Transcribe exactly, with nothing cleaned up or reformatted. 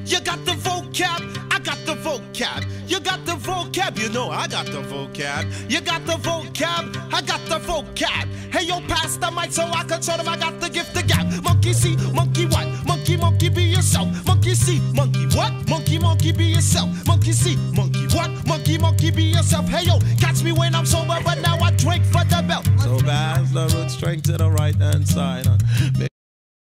You got the vocab, I got the vocab. You got the vocab, you know I got the vocab. You got the vocab, I got the vocab. Hey yo, pass the mic so I can show them I got the gift of gab. Monkey see, monkey what? Monkey, monkey be yourself. Monkey see, monkey what? Monkey, monkey be yourself. Monkey see, monkey what? Monkey, monkey be yourself. Hey yo, catch me when I'm sober, but now I drink for the belt. So bad, the root string to the right hand side.